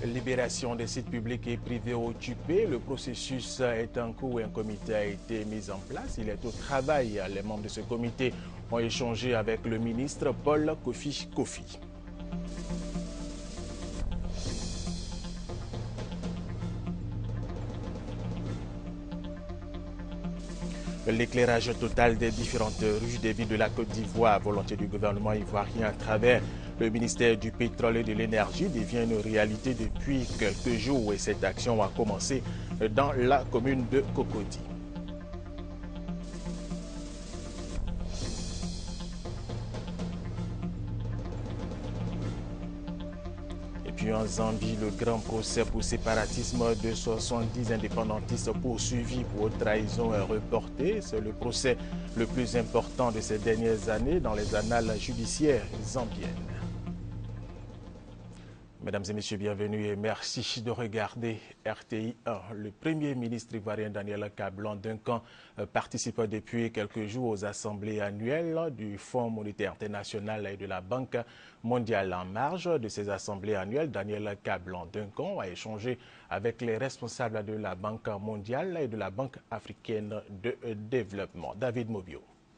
Libération des sites publics et privés occupés. Le processus est en cours et un comité a été mis en place. Il est au travail. Les membres de ce comité ont échangé avec le ministre Paul Kofi Kofi. L'éclairage total des différentes rues des villes de la Côte d'Ivoire, volonté du gouvernement ivoirien à travers le ministère du Pétrole et de l'Énergie, devient une réalité depuis quelques jours et cette action a commencé dans la commune de Cocody. Puis en Zambie, le grand procès pour séparatisme de 70 indépendantistes poursuivis pour trahison est reporté. C'est le procès le plus important de ces dernières années dans les annales judiciaires zambiennes. Mesdames et messieurs, bienvenue et merci de regarder RTI 1. Le Premier ministre ivoirien Daniel Kablan-Duncan participe depuis quelques jours aux assemblées annuelles du Fonds monétaire international et de la Banque mondiale. En marge de ces assemblées annuelles, Daniel Kablan-Duncan a échangé avec les responsables de la Banque mondiale et de la Banque africaine de développement. David Mobio.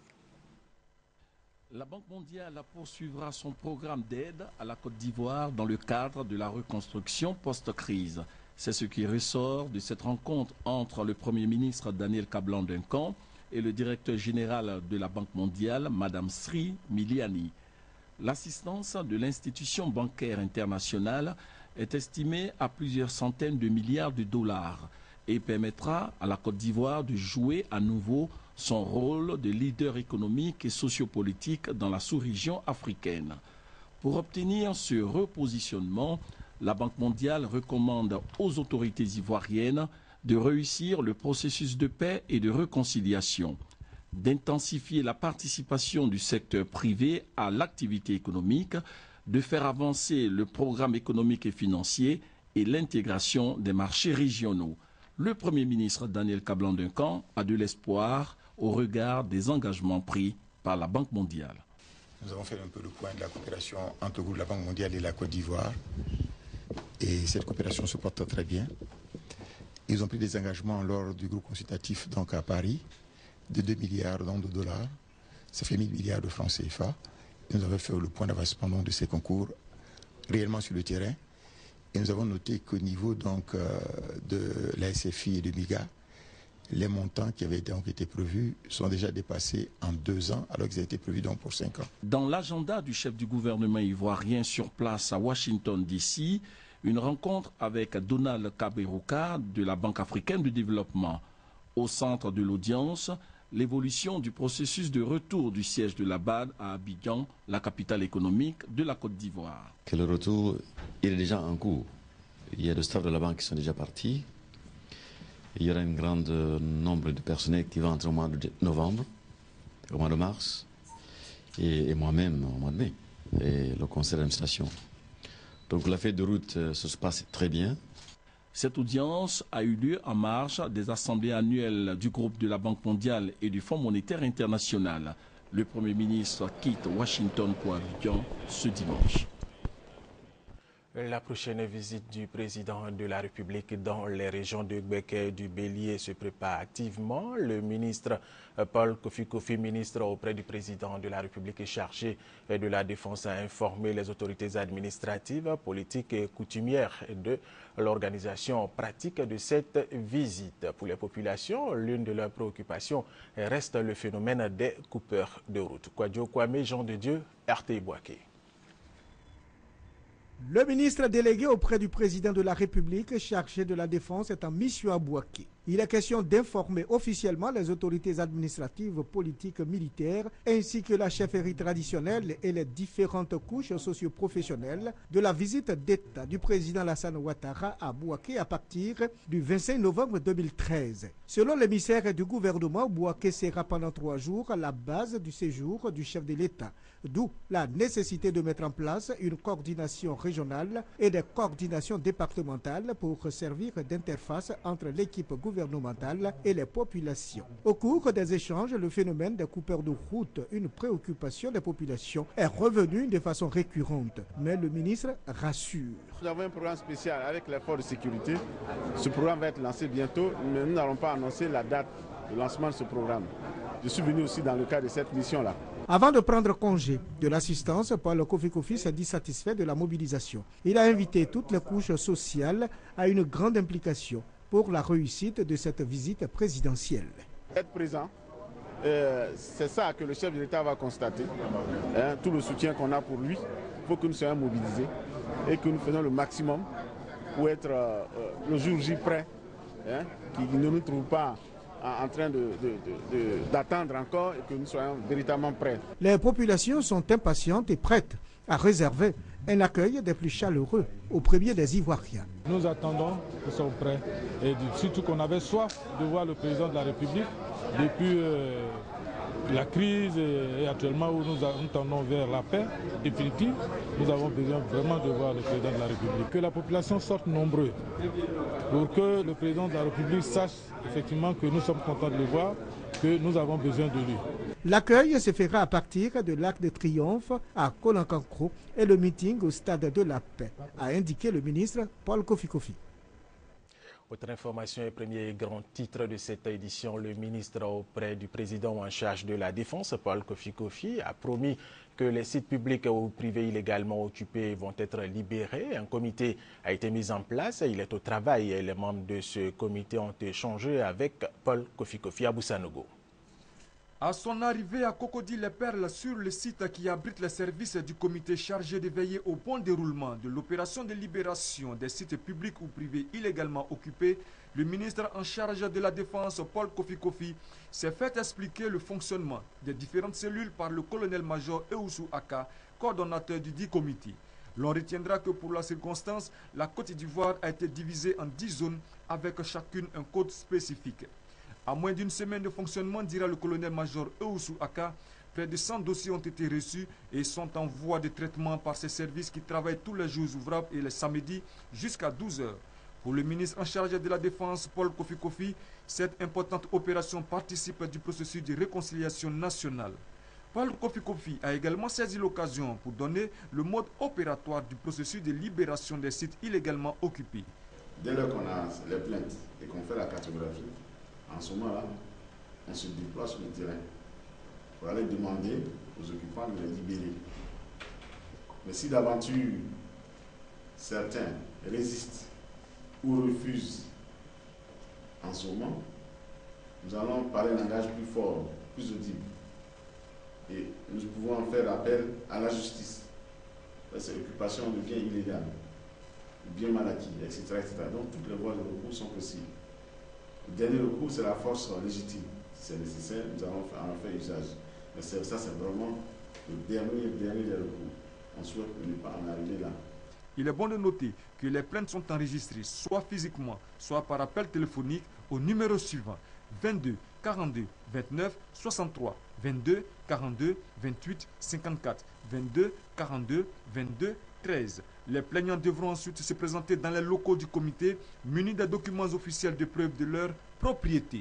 La Banque mondiale poursuivra son programme d'aide à la Côte d'Ivoire dans le cadre de la reconstruction post-crise. C'est ce qui ressort de cette rencontre entre le Premier ministre Daniel Kablan-Duncan et le directeur général de la Banque mondiale, Mme Sri Miliani. L'assistance de l'institution bancaire internationale est estimée à plusieurs centaines de milliards de dollars et permettra à la Côte d'Ivoire de jouer à nouveau son rôle de leader économique et sociopolitique dans la sous-région africaine. Pour obtenir ce repositionnement, la Banque mondiale recommande aux autorités ivoiriennes de réussir le processus de paix et de réconciliation, d'intensifier la participation du secteur privé à l'activité économique, de faire avancer le programme économique et financier et l'intégration des marchés régionaux. Le Premier ministre Daniel Kablan-Duncan a de l'espoir au regard des engagements pris par la Banque mondiale. Nous avons fait un peu le point de la coopération entre le groupe de la Banque mondiale et la Côte d'Ivoire. Et cette coopération se porte très bien. Ils ont pris des engagements lors du groupe consultatif donc à Paris de 2 milliards de dollars. Ça fait 1000 milliards de francs CFA. Et nous avons fait le point d'avancement de ces concours réellement sur le terrain. Et nous avons noté qu'au niveau donc, de la SFI et de MIGA, les montants qui avaient donc été prévus sont déjà dépassés en 2 ans, alors qu'ils avaient été prévus donc pour 5 ans. Dans l'agenda du chef du gouvernement ivoirien sur place à Washington, D.C., une rencontre avec Donald Kaberuka de la Banque africaine de développement. Au centre de l'audience, l'évolution du processus de retour du siège de la BAD à Abidjan, la capitale économique de la Côte d'Ivoire. Que le retour, il est déjà en cours. Il y a le staff de la banque qui sont déjà partis. Il y aura un grand nombre de personnels qui vont entrer au mois de novembre, au mois de mars, et moi-même au mois de mai, et le conseil d'administration. Donc la feuille de route se passe très bien. Cette audience a eu lieu en marge des assemblées annuelles du groupe de la Banque mondiale et du Fonds monétaire international. Le Premier ministre quitte Washington pour Abidjan ce dimanche. La prochaine visite du président de la République dans les régions de Gbeke et du Bélier se prépare activement. Le ministre Paul Kofi Kofi, ministre auprès du président de la République et chargé de la Défense, a informé les autorités administratives, politiques et coutumières de l'organisation pratique de cette visite. Pour les populations, l'une de leurs préoccupations reste le phénomène des coupeurs de route. Kwadjo Kwame, Jean de Dieu, RTI Boaké. Le ministre délégué auprès du président de la République chargé de la Défense est en mission à Boaké. Il est question d'informer officiellement les autorités administratives, politiques, militaires, ainsi que la chefferie traditionnelle et les différentes couches socio-professionnelles de la visite d'État du président Alassane Ouattara à Boaké à partir du 25 novembre 2013. Selon l'émissaire du gouvernement, Boaké sera pendant 3 jours la base du séjour du chef de l'État, d'où la nécessité de mettre en place une coordination régionale et des coordinations départementales pour servir d'interface entre l'équipe gouvernementale gouvernementales et les populations. Au cours des échanges, le phénomène des coupeurs de route, une préoccupation des populations, est revenu de façon récurrente. Mais le ministre rassure. Nous avons un programme spécial avec les forces de sécurité. Ce programme va être lancé bientôt, mais nous n'allons pas annoncer la date de lancement de ce programme. Je suis venu aussi dans le cadre de cette mission-là. Avant de prendre congé de l'assistance, Paul Kofi s'est dit satisfait de la mobilisation. Il a invité toutes les couches sociales à une grande implication pour la réussite de cette visite présidentielle. Être présent, c'est ça que le chef de l'État va constater. Tout le soutien qu'on a pour lui, il faut que nous soyons mobilisés et que nous faisons le maximum pour être le jour J prêt, qu'il ne nous trouve pas en train d'attendre encore et que nous soyons véritablement prêts. Les populations sont impatientes et prêtes à réserver un accueil des plus chaleureux au premier des Ivoiriens. Nous attendons, nous sommes prêts et surtout qu'on avait soif de voir le président de la République depuis la crise et actuellement où nous tendons vers la paix définitive. Nous avons besoin vraiment de voir le président de la République. Que la population sorte nombreux pour que le président de la République sache effectivement que nous sommes contents de le voir, que nous avons besoin de lui. L'accueil se fera à partir de l'Arc de Triomphe à Kolankankro et le meeting au Stade de la Paix, a indiqué le ministre Paul Kofi. Autre information et premier grand titre de cette édition, le ministre auprès du président en charge de la Défense, Paul Kofi, a promis que les sites publics ou privés illégalement occupés vont être libérés. Un comité a été mis en place, il est au travail et les membres de ce comité ont échangé avec Paul Kofi à Boussanogo. À son arrivée à Cocody-les-Perles sur le site qui abrite les services du comité chargé de veiller au bon déroulement de l'opération de libération des sites publics ou privés illégalement occupés, le ministre en charge de la Défense, Paul Kofi, s'est fait expliquer le fonctionnement des différentes cellules par le colonel-major Eoussou Aka, coordonnateur du dit comité. L'on retiendra que pour la circonstance, la Côte d'Ivoire a été divisée en 10 zones avec chacune un code spécifique. À moins d'une semaine de fonctionnement, dira le colonel-major Eoussou Aka, près de 100 dossiers ont été reçus et sont en voie de traitement par ces services qui travaillent tous les jours ouvrables et les samedis jusqu'à 12 heures. Pour le ministre en charge de la Défense, Paul Kofi, cette importante opération participe du processus de réconciliation nationale. Paul Kofi a également saisi l'occasion pour donner le mode opératoire du processus de libération des sites illégalement occupés. Dès lors qu'on a les plaintes et qu'on fait la cartographie, en ce moment-là, on se déploie sur le terrain pour aller demander aux occupants de les libérer. Mais si d'aventure certains résistent ou refusent en ce moment, nous allons parler un langage plus fort, plus audible. Et nous pouvons faire appel à la justice. Ces occupations de biens illégaux, biens mal acquis, etc., etc. Donc toutes les voies de recours sont possibles. Le dernier recours, c'est la force légitime. Si c'est nécessaire, nous allons en faire usage. Mais ça, c'est vraiment le dernier des recours. On souhaite ne pas en arriver là. Il est bon de noter que les plaintes sont enregistrées soit physiquement, soit par appel téléphonique au numéro suivant 22 42 29 63 22 42 28 54 22 42 22 13. Les plaignants devront ensuite se présenter dans les locaux du comité munis des documents officiels de preuve de leur propriété.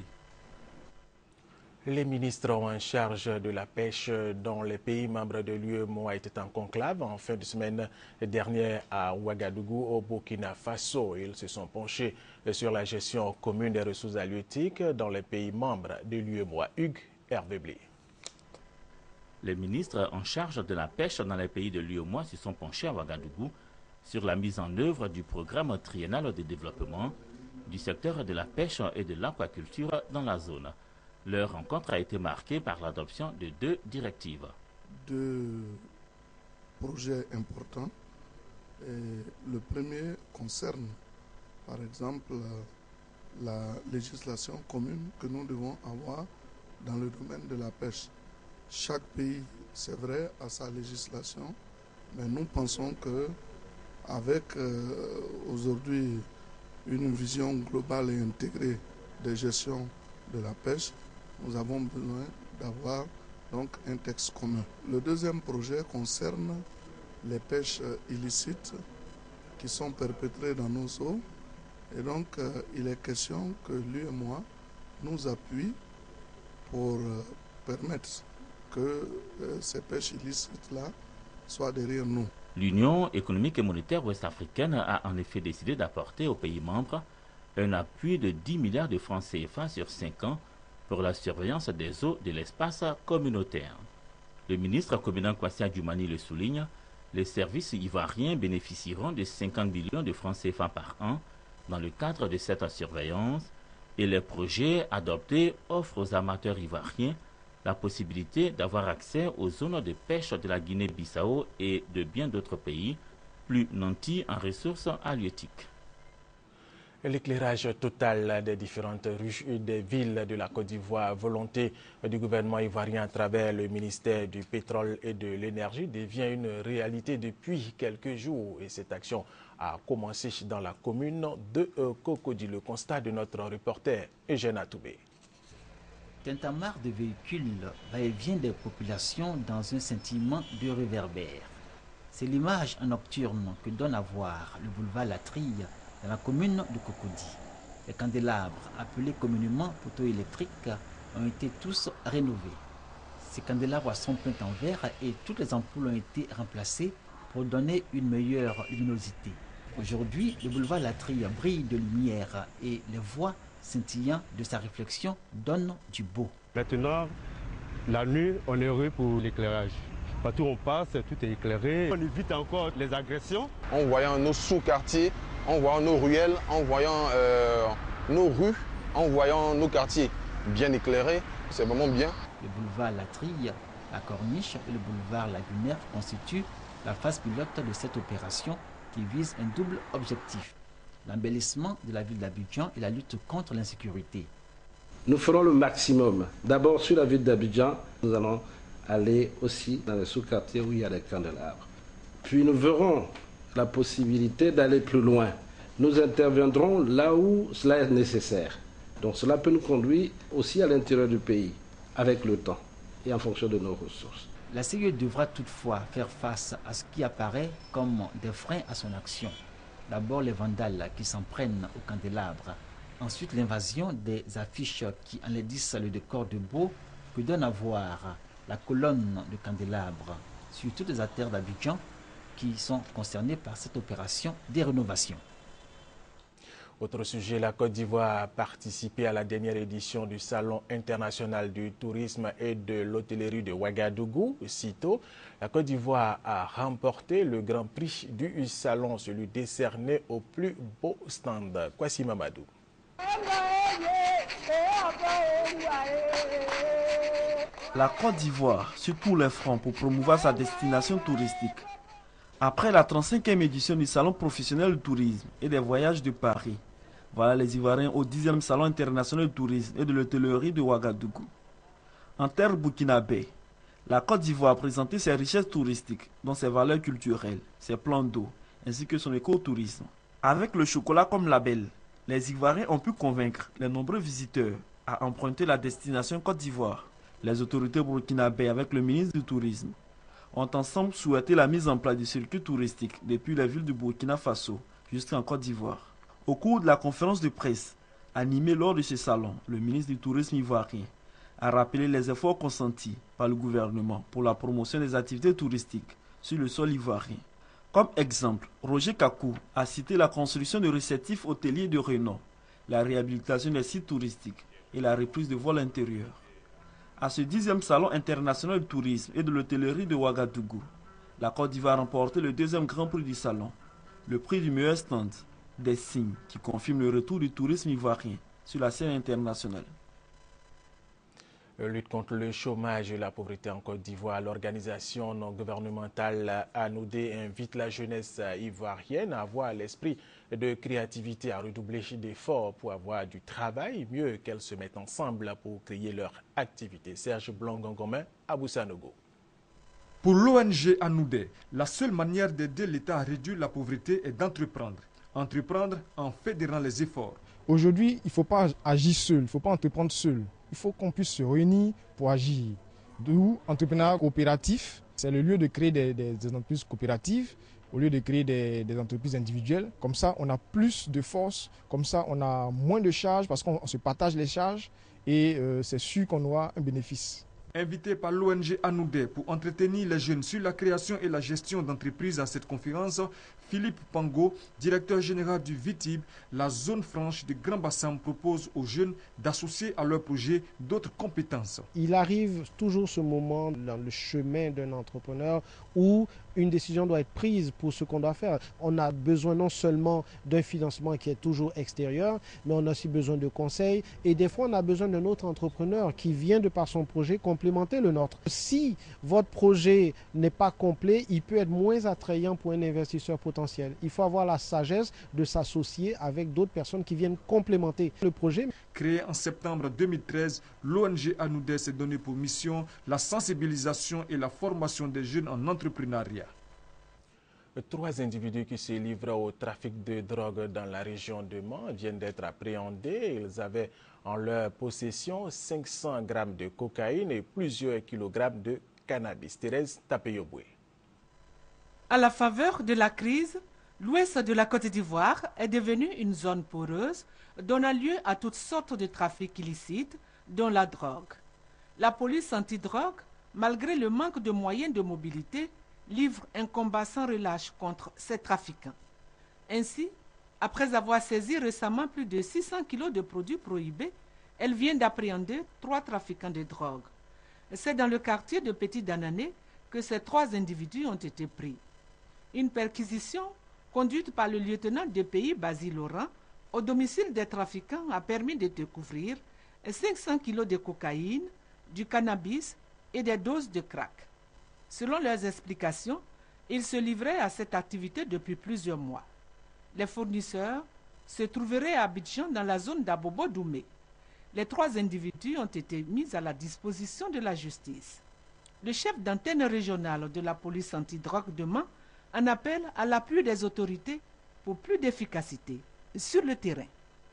Les ministres en charge de la pêche dans les pays membres de l'UEMOA étaient en conclave en fin de semaine dernière à Ouagadougou au Burkina Faso. Ils se sont penchés sur la gestion commune des ressources halieutiques dans les pays membres de l'UEMOA. Hugues Hervé Blé. Les ministres en charge de la pêche dans les pays de l'UEMOA se sont penchés à Ouagadougou sur la mise en œuvre du programme triennal de développement du secteur de la pêche et de l'aquaculture dans la zone. Leur rencontre a été marquée par l'adoption de 2 directives. 2 projets importants. Le premier concerne, par exemple, la législation commune que nous devons avoir dans le domaine de la pêche. Chaque pays, c'est vrai, a sa législation, mais nous pensons que avec aujourd'hui une vision globale et intégrée de gestion de la pêche, nous avons besoin d'avoir donc un texte commun. Le deuxième projet concerne les pêches illicites qui sont perpétrées dans nos eaux Et donc, il est question que l'UEMOA nous appuie pour permettre que ces pêches illicites-là soient derrière nous. L'Union économique et monétaire ouest-africaine a en effet décidé d'apporter aux pays membres un appui de 10 milliards de francs CFA sur 5 ans pour la surveillance des eaux de l'espace communautaire. Le ministre Kombina Kwasi Adjumani le souligne, les services ivoiriens bénéficieront de 50 millions de francs CFA par an dans le cadre de cette surveillance et les projets adoptés offrent aux amateurs ivoiriens la possibilité d'avoir accès aux zones de pêche de la Guinée-Bissau et de bien d'autres pays plus nantis en ressources halieutiques. L'éclairage total des différentes rues des villes de la Côte d'Ivoire, volonté du gouvernement ivoirien à travers le ministère du Pétrole et de l'Énergie, devient une réalité depuis quelques jours. Et cette action a commencé dans la commune de Cocody. Le constat de notre reporter Eugène Atoubé. Tintamarre de véhicules va-et-vient des populations dans un sentiment de réverbère. C'est l'image nocturne que donne à voir le boulevard Latrille dans la commune de Cocody. Les candélabres, appelés communément poteaux électriques, ont été tous rénovés. Ces candélabres sont peints en vert et toutes les ampoules ont été remplacées pour donner une meilleure luminosité. Aujourd'hui, le boulevard Latrille brille de lumière et les voies scintillant de sa réflexion donnent du beau. Maintenant, la nuit, on est heureux pour l'éclairage. Partout où on passe, tout est éclairé. On évite encore les agressions. En voyant nos sous-quartiers, en voyant nos ruelles, en voyant nos rues, en voyant nos quartiers bien éclairés, c'est vraiment bien. Le boulevard Latrille, la Corniche et le boulevard Lagunaire constituent la phase pilote de cette opération qui vise un double objectif: l'embellissement de la ville d'Abidjan et la lutte contre l'insécurité. Nous ferons le maximum. D'abord sur la ville d'Abidjan, nous allons aller aussi dans les sous-quartiers où il y a des candélabres. Puis nous verrons la possibilité d'aller plus loin. Nous interviendrons là où cela est nécessaire. Donc cela peut nous conduire aussi à l'intérieur du pays, avec le temps et en fonction de nos ressources. La CIE devra toutefois faire face à ce qui apparaît comme des freins à son action. D'abord les vandales qui s'en prennent aux candélabres. Ensuite l'invasion des affiches qui enlaidissent le décor de beau que donne à voir la colonne de candélabres sur toutes les artères d'Abidjan qui sont concernés par cette opération de rénovation. Autre sujet, la Côte d'Ivoire a participé à la dernière édition du Salon international du tourisme et de l'hôtellerie de Ouagadougou. Sitôt, la Côte d'Ivoire a remporté le grand prix du salon, celui décerné au plus beau stand. Kwasi Mamadou. La Côte d'Ivoire sur tous les fronts pour promouvoir sa destination touristique. Après la 35e édition du Salon professionnel du tourisme et des voyages de Paris, voilà les Ivoiriens au 10e Salon international du tourisme et de l'hôtellerie de Ouagadougou. En terre burkinabé, la Côte d'Ivoire a présenté ses richesses touristiques, dont ses valeurs culturelles, ses plans d'eau, ainsi que son écotourisme. Avec le chocolat comme label, les Ivoiriens ont pu convaincre les nombreux visiteurs à emprunter la destination Côte d'Ivoire. Les autorités burkinabées, avec le ministre du Tourisme, ont ensemble souhaité la mise en place du circuit touristique depuis les villes du Burkina Faso jusqu'en Côte d'Ivoire. Au cours de la conférence de presse animée lors de ce salon, le ministre du Tourisme ivoirien a rappelé les efforts consentis par le gouvernement pour la promotion des activités touristiques sur le sol ivoirien. Comme exemple, Roger Kakou a cité la construction de réceptifs hôteliers de renom, la réhabilitation des sites touristiques et la reprise de vols intérieurs. À ce 10e Salon international du tourisme et de l'hôtellerie de Ouagadougou, la Côte d'Ivoire a remporté le 2e grand prix du salon, le prix du meilleur stand, des signes qui confirment le retour du tourisme ivoirien sur la scène internationale. Lutte contre le chômage et la pauvreté en Côte d'Ivoire, l'organisation non gouvernementale ANODE invite la jeunesse ivoirienne à avoir l'esprit de créativité, à redoubler d'efforts pour avoir du travail, mieux qu'elles se mettent ensemble pour créer leur activité. Serge Blanc-Gongomin, à Boussanogo. Pour l'ONG ANODE, la seule manière d'aider l'État à réduire la pauvreté est d'entreprendre. Entreprendre en fédérant les efforts. Aujourd'hui, il ne faut pas agir seul, il ne faut pas entreprendre seul. Il faut qu'on puisse se réunir pour agir. D'où entrepreneuriat coopératif, c'est le lieu de créer des entreprises coopératives au lieu de créer des entreprises individuelles. Comme ça, on a plus de force, comme ça, on a moins de charges parce qu'on se partage les charges et c'est sûr qu'on aura un bénéfice. Invité par l'ONG Anoudé pour entretenir les jeunes sur la création et la gestion d'entreprises à cette conférence, Philippe Pango, directeur général du VITIB, la zone franche de Grand Bassam, propose aux jeunes d'associer à leur projet d'autres compétences. Il arrive toujours ce moment dans le chemin d'un entrepreneur où une décision doit être prise pour ce qu'on doit faire. On a besoin non seulement d'un financement qui est toujours extérieur, mais on a aussi besoin de conseils. Et des fois, on a besoin d'un autre entrepreneur qui vient de par son projet complémenter le nôtre. Si votre projet n'est pas complet, il peut être moins attrayant pour un investisseur potentiel. Il faut avoir la sagesse de s'associer avec d'autres personnes qui viennent complémenter le projet. Créé en septembre 2013, l'ONG Anoudé s'est donné pour mission la sensibilisation et la formation des jeunes en entrepreneuriat. 3 individus qui se livrent au trafic de drogue dans la région de Mans viennent d'être appréhendés. Ils avaient en leur possession 500 grammes de cocaïne et plusieurs kilogrammes de cannabis. Thérèse Tapeyoboué. À la faveur de la crise, l'ouest de la Côte d'Ivoire est devenu une zone poreuse, donnant lieu à toutes sortes de trafics illicites, dont la drogue. La police antidrogue, malgré le manque de moyens de mobilité, livre un combat sans relâche contre ces trafiquants. Ainsi, après avoir saisi récemment plus de 600 kilos de produits prohibés, elle vient d'appréhender 3 trafiquants de drogue. C'est dans le quartier de Petit Danané que ces 3 individus ont été pris. Une perquisition conduite par le lieutenant de pays Basile Laurent au domicile des trafiquants a permis de découvrir 500 kilos de cocaïne, du cannabis et des doses de crack. Selon leurs explications, ils se livraient à cette activité depuis plusieurs mois. Les fournisseurs se trouveraient à Abidjan dans la zone d'Abobo-Doumé. Les 3 individus ont été mis à la disposition de la justice. Le chef d'antenne régionale de la police antidrogue de Mans en appelle à l'appui des autorités pour plus d'efficacité sur le terrain.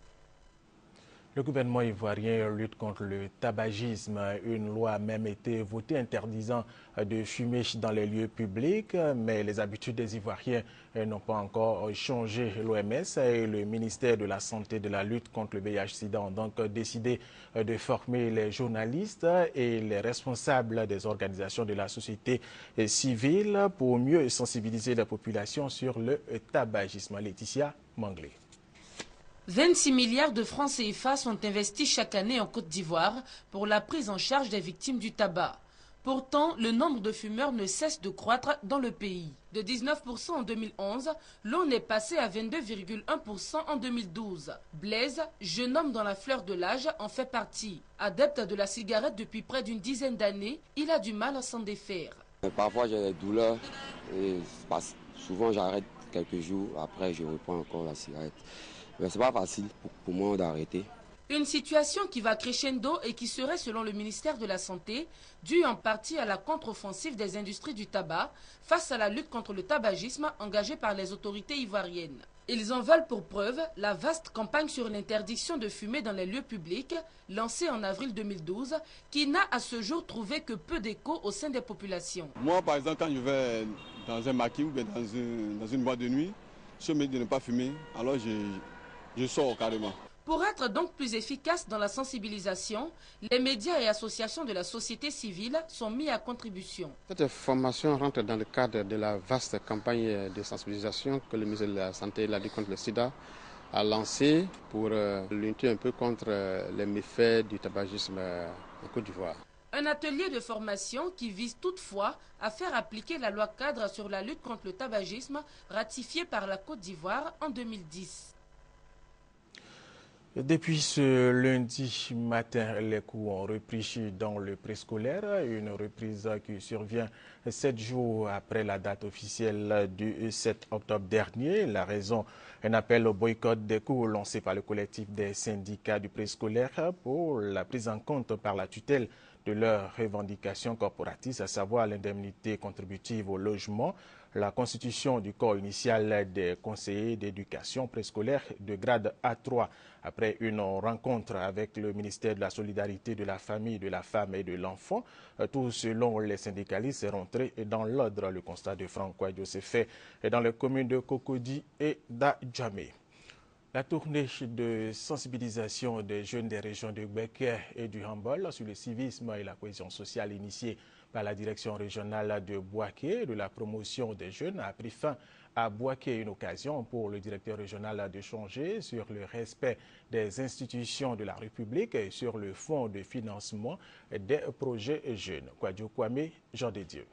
Le gouvernement ivoirien lutte contre le tabagisme. Une loi a même été votée interdisant de fumer dans les lieux publics, mais les habitudes des Ivoiriens n'ont pas encore changé. L'OMS et le ministère de la Santé et de la lutte contre le VIH-Sida ont donc décidé de former les journalistes et les responsables des organisations de la société civile pour mieux sensibiliser la population sur le tabagisme. Laetitia Manglé. 26 milliards de francs CFA sont investis chaque année en Côte d'Ivoire pour la prise en charge des victimes du tabac. Pourtant, le nombre de fumeurs ne cesse de croître dans le pays. De 19% en 2011, l'on est passé à 22,1% en 2012. Blaise, jeune homme dans la fleur de l'âge, en fait partie. Adepte de la cigarette depuis près d'une dizaine d'années, il a du mal à s'en défaire. Parfois j'ai des douleurs et souvent j'arrête quelques jours, après je reprends encore la cigarette. Mais c'est pas facile pour moi d'arrêter. Une situation qui va crescendo et qui serait, selon le ministère de la Santé, due en partie à la contre-offensive des industries du tabac face à la lutte contre le tabagisme engagée par les autorités ivoiriennes. Ils en veulent pour preuve la vaste campagne sur l'interdiction de fumer dans les lieux publics, lancée en avril 2012, qui n'a à ce jour trouvé que peu d'écho au sein des populations. Moi, par exemple, quand je vais dans un maquis ou bien dans une boîte de nuit, si on me dit de ne pas fumer, alors je sors carrément. Pour être donc plus efficace dans la sensibilisation, les médias et associations de la société civile sont mis à contribution. Cette formation rentre dans le cadre de la vaste campagne de sensibilisation que le ministère de la Santé et de la lutte contre le sida a lancée pour lutter un peu contre les méfaits du tabagisme en Côte d'Ivoire. Un atelier de formation qui vise toutefois à faire appliquer la loi cadre sur la lutte contre le tabagisme ratifiée par la Côte d'Ivoire en 2010. Depuis ce lundi matin, les cours ont repris dans le préscolaire, une reprise qui survient 7 jours après la date officielle du 7 octobre dernier. La raison, un appel au boycott des cours lancé par le collectif des syndicats du préscolaire pour la prise en compte par la tutelle de leurs revendications corporatistes, à savoir l'indemnité contributive au logement, la constitution du corps initial des conseillers d'éducation préscolaire de grade A3 après une rencontre avec le ministère de la Solidarité, de la Famille, de la Femme et de l'Enfant. Tout selon les syndicalistes est rentré dans l'ordre. Le constat de Franck Kouadio s'est fait dans les communes de Cocody et d'Adjamé. La tournée de sensibilisation des jeunes des régions de Gbeke et du Hambol sur le civisme et la cohésion sociale initiée par la direction régionale de Bouaké de la promotion des jeunes a pris fin à Bouaké, une occasion pour le directeur régional d'échanger sur le respect des institutions de la République et sur le fonds de financement des projets jeunes. Kouadio Kwame, Jean de Dieu.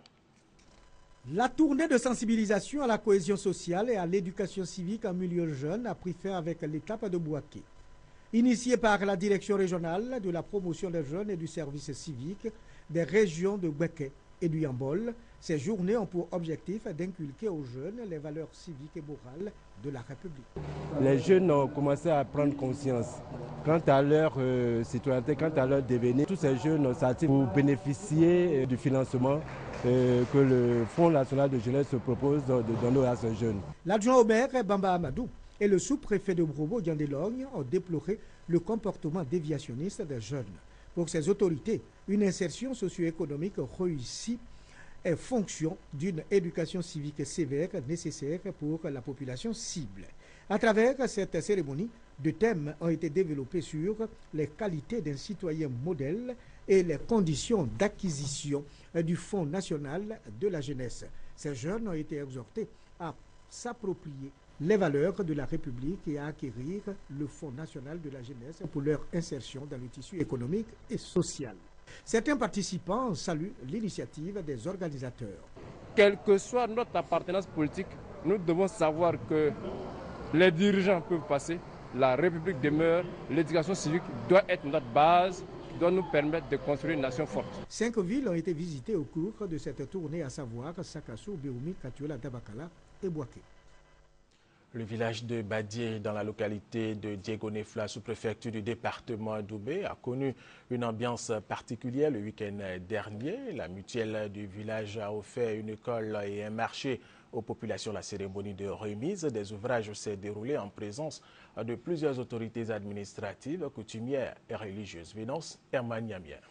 La tournée de sensibilisation à la cohésion sociale et à l'éducation civique en milieu jeune a pris fin avec l'étape de Bouaké. Initiée par la direction régionale de la promotion des jeunes et du service civique des régions de Gbeke et du Yambol, ces journées ont pour objectif d'inculquer aux jeunes les valeurs civiques et morales de la République. Les jeunes ont commencé à prendre conscience quant à leur citoyenneté, quant à leur devenir. Tous ces jeunes s'activent pour bénéficier du financement que le Fonds national de jeunesse se propose de donner à ces jeunes. L'adjoint au maire, Bamba Amadou, et le sous-préfet de Brobo, Diandelogne, ont déploré le comportement déviationniste des jeunes. Pour ces autorités, une insertion socio-économique réussie est fonction d'une éducation civique sévère nécessaire pour la population cible. À travers cette cérémonie, deux thèmes ont été développés sur les qualités d'un citoyen modèle et les conditions d'acquisition du Fonds national de la jeunesse. Ces jeunes ont été exhortés à s'approprier les valeurs de la République et à acquérir le Fonds national de la jeunesse pour leur insertion dans le tissu économique et social. Certains participants saluent l'initiative des organisateurs. Quelle que soit notre appartenance politique, nous devons savoir que les dirigeants peuvent passer, la République demeure, l'éducation civique doit être notre base, qui doit nous permettre de construire une nation forte. 5 villes ont été visitées au cours de cette tournée, à savoir Sakassou, Béoumi, Katiola, Dabakala et Bouaké. Le village de Badié, dans la localité de Diegonefla, sous-préfecture du département d'Oubé, a connu une ambiance particulière le week-end dernier. La mutuelle du village a offert une école et un marché aux populations. La cérémonie de remise des ouvrages s'est déroulée en présence de plusieurs autorités administratives, coutumières et religieuses. Vénance Hermaniamière.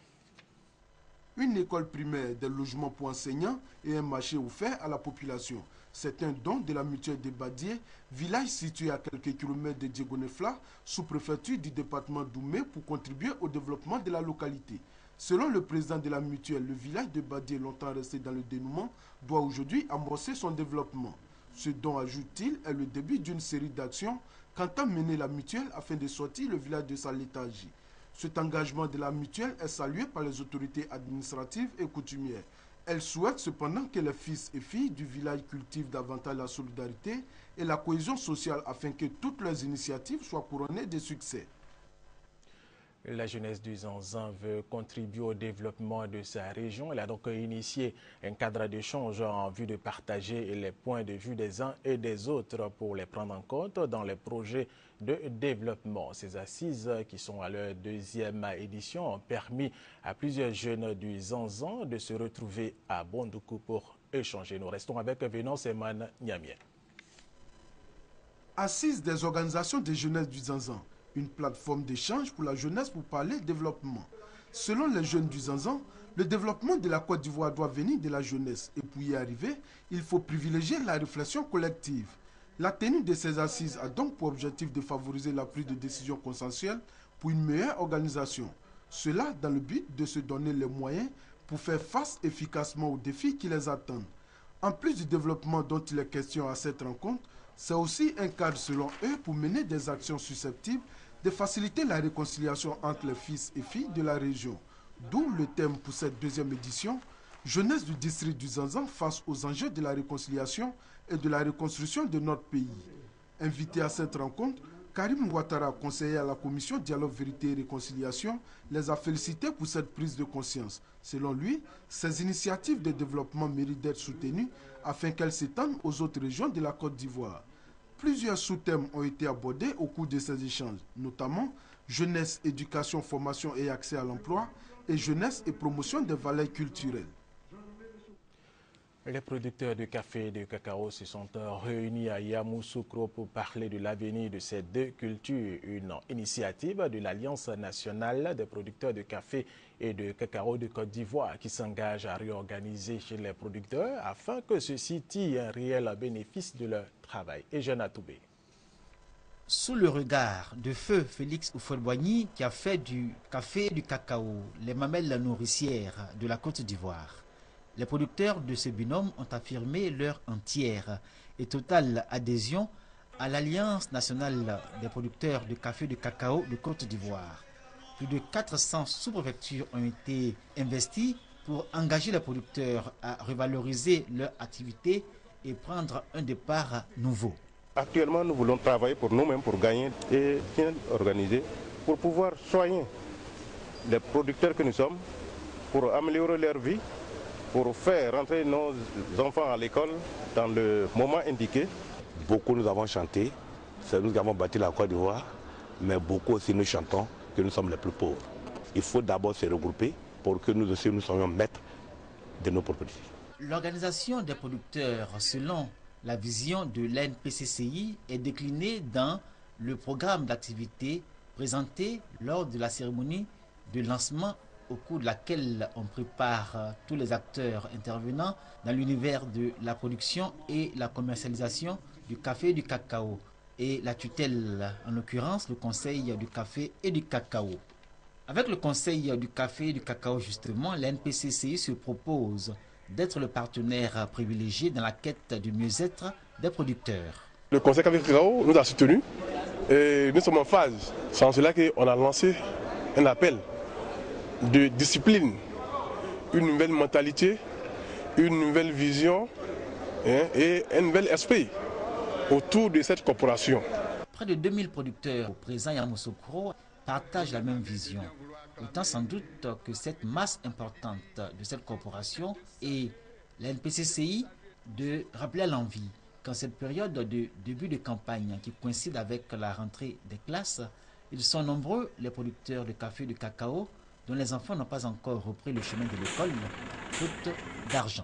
Une école primaire, des logements pour enseignants et un marché offert à la population. C'est un don de la mutuelle de Badié, village situé à quelques kilomètres de Diegonefla, sous-préfecture du département d'Oumé, pour contribuer au développement de la localité. Selon le président de la mutuelle, le village de Badié, longtemps resté dans le dénouement, doit aujourd'hui amorcer son développement. Ce don, ajoute-t-il, est le début d'une série d'actions qu'entend mener la mutuelle afin de sortir le village de sa léthargie. Cet engagement de la mutuelle est salué par les autorités administratives et coutumières. Elle souhaite cependant que les fils et filles du village cultivent davantage la solidarité et la cohésion sociale afin que toutes leurs initiatives soient couronnées de succès. La jeunesse du Zanzan veut contribuer au développement de sa région. Elle a donc initié un cadre d'échange en vue de partager les points de vue des uns et des autres pour les prendre en compte dans les projets de développement. Ces assises, qui sont à leur 2e édition, ont permis à plusieurs jeunes du Zanzan de se retrouver à Bondoukou pour échanger. Nous restons avec Vénance Eman Niamien. Assises des organisations de jeunesse du Zanzan, une plateforme d'échange pour la jeunesse pour parler développement. Selon les jeunes du Zanzan, le développement de la Côte d'Ivoire doit venir de la jeunesse et pour y arriver, il faut privilégier la réflexion collective. La tenue de ces assises a donc pour objectif de favoriser la prise de décisions consensuelles pour une meilleure organisation. Cela dans le but de se donner les moyens pour faire face efficacement aux défis qui les attendent. En plus du développement dont il est question à cette rencontre, c'est aussi un cadre selon eux pour mener des actions susceptibles de faciliter la réconciliation entre les fils et filles de la région. D'où le thème pour cette 2e édition, jeunesse du district du Zanzan face aux enjeux de la réconciliation et de la reconstruction de notre pays. Invité à cette rencontre, Karim Ouattara, conseiller à la commission Dialogue, Vérité et Réconciliation, les a félicités pour cette prise de conscience. Selon lui, ces initiatives de développement méritent d'être soutenues afin qu'elles s'étendent aux autres régions de la Côte d'Ivoire. Plusieurs sous-thèmes ont été abordés au cours de ces échanges, notamment jeunesse, éducation, formation et accès à l'emploi et jeunesse et promotion des valeurs culturelles. Les producteurs de café et de cacao se sont réunis à Yamoussoukro pour parler de l'avenir de ces deux cultures. Une initiative de l'Alliance nationale des producteurs de café et de cacao de Côte d'Ivoire qui s'engage à réorganiser chez les producteurs afin que ceux-ci tirent un réel bénéfice de leur travail. Et Jeanne Atoubé. Sous le regard de feu Félix Houphouët-Boigny qui a fait du café et du cacao les mamelles nourricières de la Côte d'Ivoire, les producteurs de ce binôme ont affirmé leur entière et totale adhésion à l'Alliance nationale des producteurs de café et de cacao de Côte d'Ivoire. Plus de 400 sous-préfectures ont été investies pour engager les producteurs à revaloriser leur activité et prendre un départ nouveau. Actuellement, nous voulons travailler pour nous-mêmes, pour gagner et bien organiser, pour pouvoir soigner les producteurs que nous sommes, pour améliorer leur vie, pour faire rentrer nos enfants à l'école dans le moment indiqué. Beaucoup nous avons chanté, nous avons bâti la Côte d'Ivoire, mais beaucoup aussi nous chantons que nous sommes les plus pauvres. Il faut d'abord se regrouper pour que nous aussi nous soyons maîtres de nos propriétés. L'organisation des producteurs, selon la vision de l'ANPCCI, est déclinée dans le programme d'activité présenté lors de la cérémonie de lancement au cours de laquelle on prépare tous les acteurs intervenants dans l'univers de la production et la commercialisation du café et du cacao et la tutelle, en l'occurrence le Conseil du café et du cacao. Avec le Conseil du café et du cacao justement, l'ANPCCI se propose d'être le partenaire privilégié dans la quête du mieux-être des producteurs. Le Conseil café et cacao nous a soutenus et nous sommes en phase. C'est en cela qu'on a lancé un appel de discipline, une nouvelle mentalité, une nouvelle vision et un nouvel esprit autour de cette corporation. Près de 2000 producteurs présents à Yamoussoukro partagent la même vision. Autant sans doute que cette masse importante de cette corporation et la NPCCI de rappeler à l'envie qu'en cette période de début de campagne qui coïncide avec la rentrée des classes, ils sont nombreux les producteurs de café et de cacao dont les enfants n'ont pas encore repris le chemin de l'école, faute d'argent.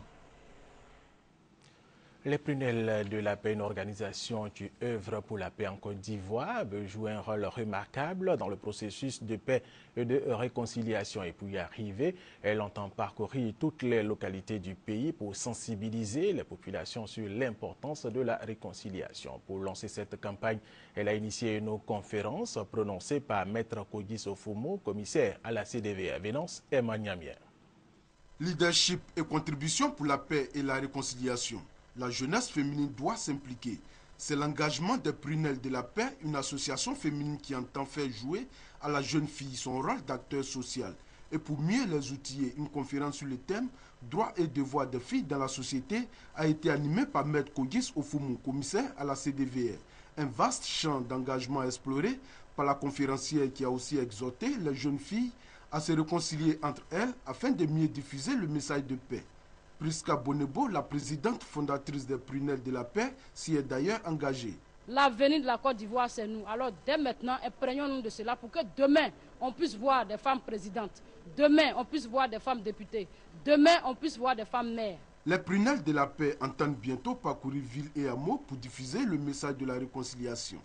Les Prunelles de la paix, une organisation qui œuvre pour la paix en Côte d'Ivoire, veut jouer un rôle remarquable dans le processus de paix et de réconciliation. Et pour y arriver, elle entend parcourir toutes les localités du pays pour sensibiliser les populations sur l'importance de la réconciliation. Pour lancer cette campagne, elle a initié une conférence prononcée par Maître Kogis Ofumo, commissaire à la CDV, Vénance et Magnamien. Leadership et contribution pour la paix et la réconciliation. La jeunesse féminine doit s'impliquer. C'est l'engagement des Prunelles de la paix, une association féminine qui entend faire jouer à la jeune fille son rôle d'acteur social. Et pour mieux les outiller, une conférence sur le thème « Droits et devoirs des filles dans la société » a été animée par Maître Kogis Ofumo, commissaire à la CDVR. Un vaste champ d'engagement exploré par la conférencière qui a aussi exhorté les jeunes filles à se réconcilier entre elles afin de mieux diffuser le message de paix. Prisca Bonebo, la présidente fondatrice des Prunelles de la paix, s'y est d'ailleurs engagée. L'avenir de la Côte d'Ivoire, c'est nous. Alors dès maintenant, imprégnons-nous de cela pour que demain, on puisse voir des femmes présidentes. Demain, on puisse voir des femmes députées. Demain, on puisse voir des femmes maires. Les Prunelles de la paix entendent bientôt parcourir ville et hameaux pour diffuser le message de la réconciliation.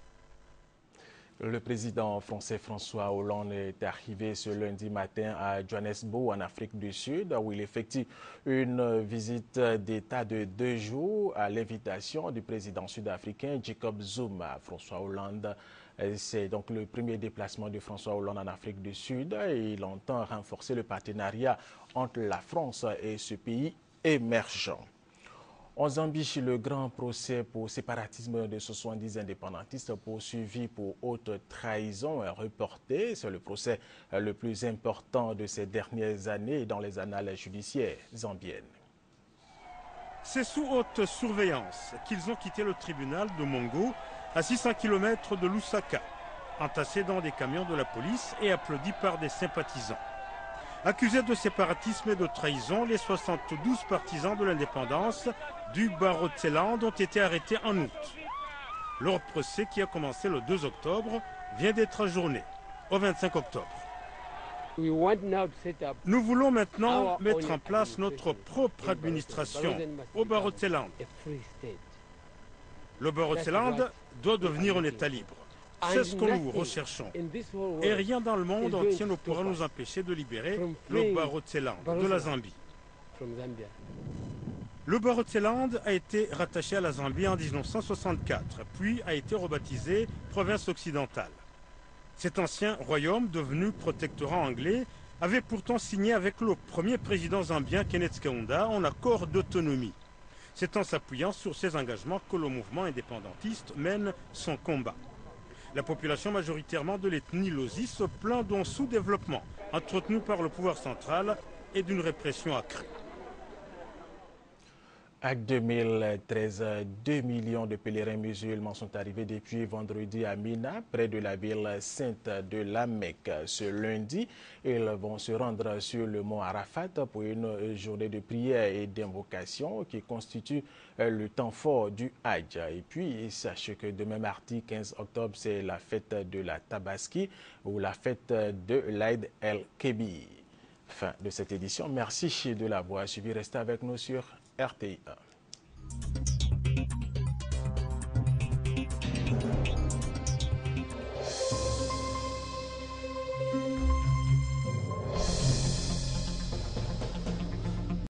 Le président français François Hollande est arrivé ce lundi matin à Johannesburg, en Afrique du Sud, où il effectue une visite d'État de 2 jours à l'invitation du président sud-africain Jacob Zuma. François Hollande, c'est donc le premier déplacement de François Hollande en Afrique du Sud et il entend renforcer le partenariat entre la France et ce pays émergent. En Zambie, le grand procès pour séparatisme de 70 indépendantistes poursuivis pour haute trahison est reporté. C'est le procès le plus important de ces dernières années dans les annales judiciaires zambiennes. C'est sous haute surveillance qu'ils ont quitté le tribunal de Mongo, à 600 km de Lusaka, entassés dans des camions de la police et applaudis par des sympathisants. Accusés de séparatisme et de trahison, les 72 partisans de l'indépendance du Barotseland ont été arrêtés en août. Leur procès, qui a commencé le 2 octobre, vient d'être ajourné au 25 octobre. Nous voulons maintenant mettre en place notre propre administration au Barotseland. Le Barotseland doit devenir un État libre. C'est ce que nous recherchons. Et rien dans le monde entier ne pourra nous empêcher de libérer le Barotseland de la Zambie. Le Barotseland a été rattaché à la Zambie en 1964, puis a été rebaptisé province occidentale. Cet ancien royaume, devenu protectorat anglais, avait pourtant signé avec le premier président zambien, Kenneth Kaunda, un accord d'autonomie. C'est en s'appuyant sur ces engagements que le mouvement indépendantiste mène son combat. La population majoritairement de l'ethnie Lozi se plaint d'un sous-développement entretenu par le pouvoir central et d'une répression accrue. Acte 2013, 2 millions de pèlerins musulmans sont arrivés depuis vendredi à Mina, près de la ville sainte de la Mecque. Ce lundi, ils vont se rendre sur le mont Arafat pour une journée de prière et d'invocation qui constitue le temps fort du Hajj. Et puis, sachez que demain mardi 15 octobre, c'est la fête de la Tabaski ou la fête de l'Aïd el-Kébir. Fin de cette édition. Merci de l'avoir suivi. Restez avec nous sur RTI1.